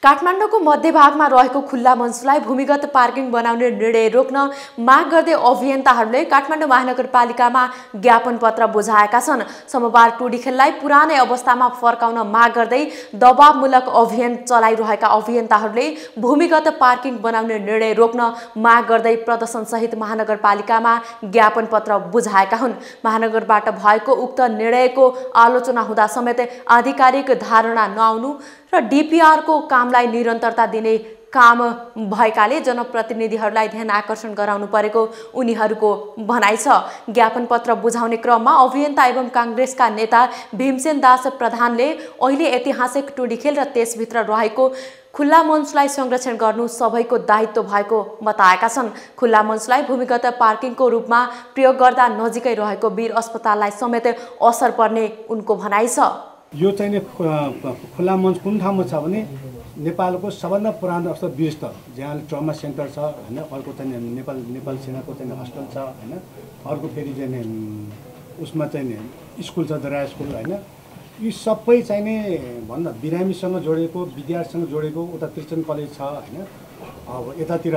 काठमाडौँको मध्यभागमा रहेको खुल्ला मञ्चलाई भूमिगत पार्किङ बनाउने निर्णय रोक्न माग गर्दै अभियन्ताहरूले काठमाडौँ महानगरपालिकामा ज्ञापन पत्र बुझाएका छन्। सोमबार टुडीखेललाई पुरानै अवस्थामा फर्काउन माग गर्दै दबावमूलक अभियान चलाइरहेका अभियन्ताहरूले भूमिगत पार्किङ बनाउने निर्णय रोक्न माग गर्दै प्रदर्शनसहित महानगरपालिकामा ज्ञापन पत्र बुझाएका हुन्। महानगरबाट भएको उक्त निर्णयको आलोचना हुँदा समेत आधिकारिक धारणा नआउनु र डीपीआरको कामलाई निरन्तरता दिने काम भएकाले जनप्रतिनिधिहरूलाई ध्यान आकर्षण गराउनु परेको उनीहरूको भनाइ छ। ज्ञापन पत्र बुझाउने क्रममा अभियन्ता एवं कांग्रेसका नेता भीमसेन दास प्रधानले अहिले ऐतिहासिक टुडीखेल र त्यसभित्र रहेको खुल्ला मञ्चलाई संरक्षण गर्नु सबैको दायित्व भएको बताएका छन्। खुल्ला मञ्चलाई भूमिगत पार्किङको रूपमा प्रयोग गर्दा नजिकै रहेको वीर अस्पताललाई समेत असर पर्ने उनको भनाइ छ। यो चाहिँ खुल्ला मञ्च कुन ठाउँमा छ भने नेपालको सबभन्दा पुरानो अस्पताल वीरस्थल जहाँ ट्रमा सेन्टर छ हैन, अर्को चाहिँ नेपाल सेनाको चाहिँ हस्पिटल छ हैन, अर्को फेरि चाहिँ उसमा चाहिँ स्कुल छ दरा स्कुल हैन। यी सबै चाहिँ भन्दा बिरामीसँग जोडेको विद्यार्थीसँग जोडेको उता क्रिस्चियन कलेज छ हैन। अब यतातिर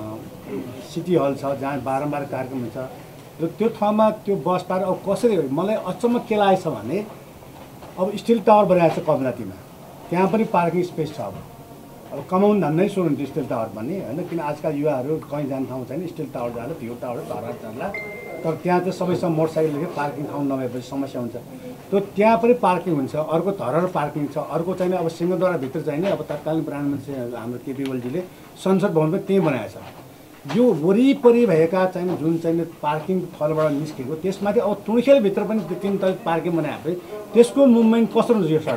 सिटी हल छ जहाँ बारम्बार कार्यक्रम हुन्छ र त्यो ठाउँमा त्यो बस पार अब कसरी मलाई अचम्म के लागेछ भने अब स्टिल टावर बनाएको छ कमलातीमा, त्यहाँ पनि पार्किङ स्पेस छ। अब कमाउन धन्दै सुरु हुन्छ स्टिल टावर पनि हैन, किन आजकल युवाहरू कहीँ जाने ठाउँ छैन, स्टिल टावर जाँदा भ्यू टावर धरा चल्ला, तर त्यहाँ चाहिँ सबैसँग मोटरसाइकल लिएर पार्किङ ठाउँ नभएपछि समस्या हुन्छ। त्यो त्यहाँ पनि पार्किङ हुन्छ, अर्को धरा पार्किङ छ, अर्को चाहिँ अब सिंहद्वारा भित्र चाहिँ अब तत्कालीन प्रधानमन्त्री हाम्रो केपी ओलीजीले संसद भवन पनि त्यहीँ बनाएको छ। यो वरिपरि भएका चाहिँ जुन चाहिँ पार्किङ थलबाट निस्केको त्यसमाथि अब टुडीखेलभित्र पनि तीन तल पार्किङ बनाएपछि त्यसको मुभमेन्ट कसरी हुन्छ? यो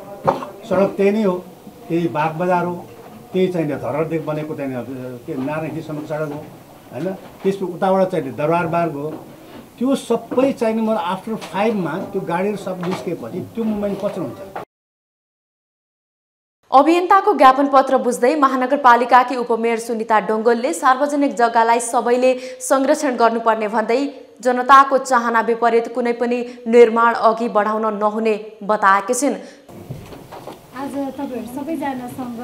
सडक त्यही नै हो, त्यही बाग बजार हो, त्यही चाहिँ धरहरदेखि बनेको चाहिँ के नारायणसम्मको सडक हो हैन, त्यसको उताबाट चाहिँ दरबार मार्ग हो। त्यो सबै चाहिँ म आफ्टर 5 मा त्यो गाडीहरू सब निस्केपछि त्यो मुभमेन्ट कसरी हुन्छ? अभियन्ताको ज्ञापन पत्र बुझ्दै महानगरपालिकाकी उपमेयर सुनिता डोङ्गोलले सार्वजनिक जग्गालाई सबैले संरक्षण गर्नुपर्ने भन्दै जनताको चाहना विपरीत कुनै पनि निर्माण अघि बढाउन नहुने बताएकी छिन्। आज तपाईहरु सबैजनासँग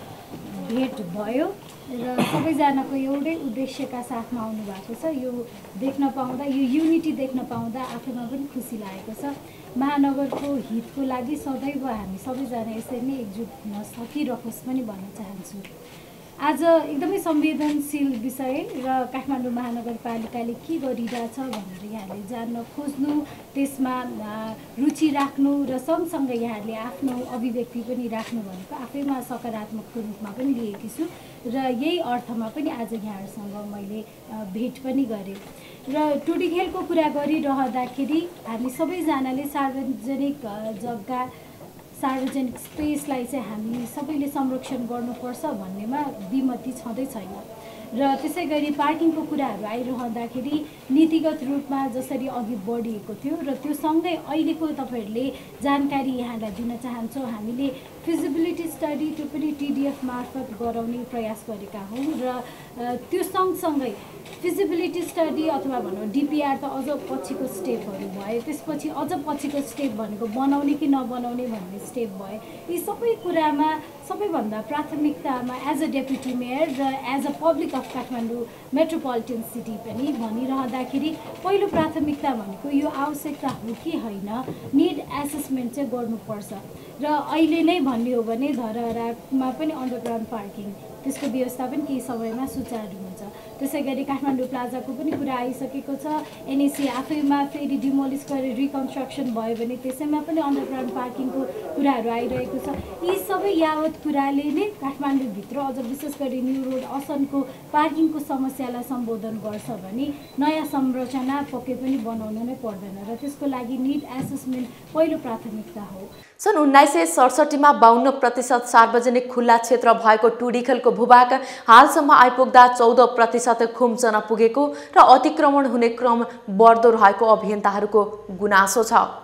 भेट भयो र सबैजनाको एउटै उद्देश्यका साथमा आउनु भएको छ। यो देख्न पाउँदा, यो युनिटी देख्न पाउँदा आफैमा पनि खुसी लागेको छ। महानगरको हितको लागि सदैव हामी सबैजना यसरी नै एकजुट हुन सकिरहोस् पनि भन्न चाहन्छु। आज एकदमै संवेदनशील विषय र काठमाडौँ महानगरपालिकाले के गरिरहेछ भनेर यहाँले जान्न खोज्नु, त्यसमा रुचि राख्नु र सँगसँगै यहाँले आफ्नो अभिव्यक्ति पनि राख्नु भनेको आफैमा सकारात्मकको रूपमा पनि लिएकी छु र यही अर्थमा पनि आज यहाँहरूसँग मैले भेट पनि गरेँ। र टुडीखेलको कुरा गरिरहँदाखेरि हामी सबैजनाले सार्वजनिक जग्गा, सार्वजनिक स्पेसलाई चाहिँ हामी सबैले संरक्षण गर्नुपर्छ भन्नेमा विमति छँदै छैन। र त्यसै गरी पार्किङको कुराहरू आइरहँदाखेरि नीतिगत रूपमा जसरी अघि बढिएको थियो र त्यो सँगै अहिलेको तपाईहरुले जानकारी यहाँलाई दिन चाहन्छौँ। हामीले फिजिबिलिटी स्टडी त्यो पनि टिडिएफ मार्फत गराउने प्रयास गरेका हौँ र त्यो सँगसँगै फिजिबिलिटी स्टडी अथवा भनौँ डीपीआर त अझ पछिको स्टेपहरू भए, त्यसपछि अझ पछिको स्टेप भनेको बनाउने कि नबनाउने भन्ने स्टेप भए। यी सबै कुरामा सबैभन्दा प्राथमिकतामा एज अ डेपुटी मेयर र as a public of Kathmandu metropolitan city पनि भनिरहँदाखेरि पहिलो प्राथमिकता भनेको यो आवश्यकता हो कि होइन, निड एसेसमेन्ट चाहिँ गर्नुपर्छ। र अहिले नै भन्ने हो भने धरहरामा पनि अन्डरग्राउन्ड पार्किङ त्यसको व्यवस्था पनि केही समयमा सुचारू हुन्छ। त्यसै गरी काठमाडौँ प्लाजाको पनि कुरा आइसकेको छ। एनएसी आफैमा फेरि डिमोलिस गरेर रिकन्स्ट्रक्सन भयो भने त्यसैमा पनि अन्डरग्राउन्ड पार्किङको कुराहरू आइरहेको छ। यी सबै यावत कुराले नै काठमाडौँभित्र अझ विशेष गरी न्यू रोड असनको पार्किङको समस्यालाई सम्बोधन गर्छ भने नयाँ संरचना पक्कै पनि बनाउनु नै पर्दैन र त्यसको लागि निड एसेसमेन्ट पहिलो प्राथमिकता हो। सन् 1967 मा 52% सार्वजनिक खुल्ला क्षेत्र भएको टुडीखेलको भूभाग हालसम्म आइपुग्दा 14% खुम्चन पुगेको र अतिक्रमण हुने क्रम बढ्दो रहेको अभियन्ताहरूको गुनासो छ।